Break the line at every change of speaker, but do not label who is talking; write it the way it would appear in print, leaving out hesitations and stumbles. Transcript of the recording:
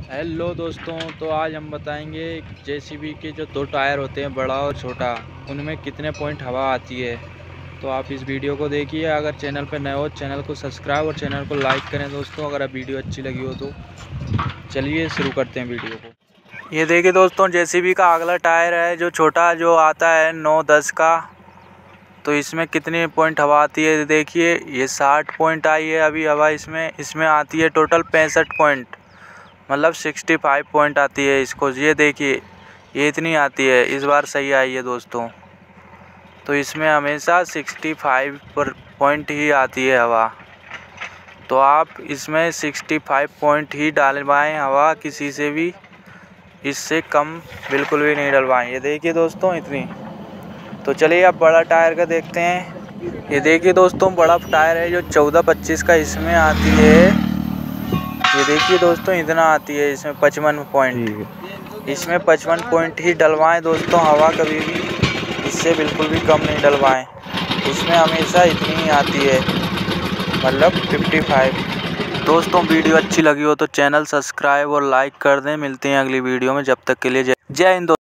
Hello दोस्तों, तो आज हम बताएंगे जेसीबी के जो दो टायर होते हैं, बड़ा और छोटा, उनमें कितने पॉइंट हवा आती है। तो आप इस वीडियो को देखिए। अगर चैनल पर नए हो चैनल को सब्सक्राइब और चैनल को लाइक करें दोस्तों, अगर वीडियो अच्छी लगी हो तो। चलिए शुरू करते हैं वीडियो को। ये देखिए दोस्तों, जेसीबी का अगला टायर है जो छोटा जो आता है 9-10 का। तो इसमें कितनी पॉइंट हवा आती है देखिए, ये 60 पॉइंट आई है अभी हवा इसमें आती है टोटल 65 पॉइंट, मतलब 65 पॉइंट आती है इसको। ये देखिए, ये इतनी आती है, इस बार सही आई है दोस्तों। तो इसमें हमेशा 65 पॉइंट ही आती है हवा। तो आप इसमें 65 पॉइंट ही डलवाएं हवा, किसी से भी इससे कम बिल्कुल भी नहीं डलवाएं। ये देखिए दोस्तों इतनी। तो चलिए अब बड़ा टायर का देखते हैं। ये देखिए दोस्तों, बड़ा टायर है जो 14-25 का, इसमें आती है, ये देखिए दोस्तों, इतना आती है इसमें 55 पॉइंट। इसमें 55 पॉइंट ही डलवाएं दोस्तों हवा, कभी भी इससे बिल्कुल भी कम नहीं डलवाएं। इसमें हमेशा इतनी ही आती है, मतलब 55। दोस्तों वीडियो अच्छी लगी हो तो चैनल सब्सक्राइब और लाइक कर दें। मिलते हैं अगली वीडियो में, जब तक के लिए जय हिंद।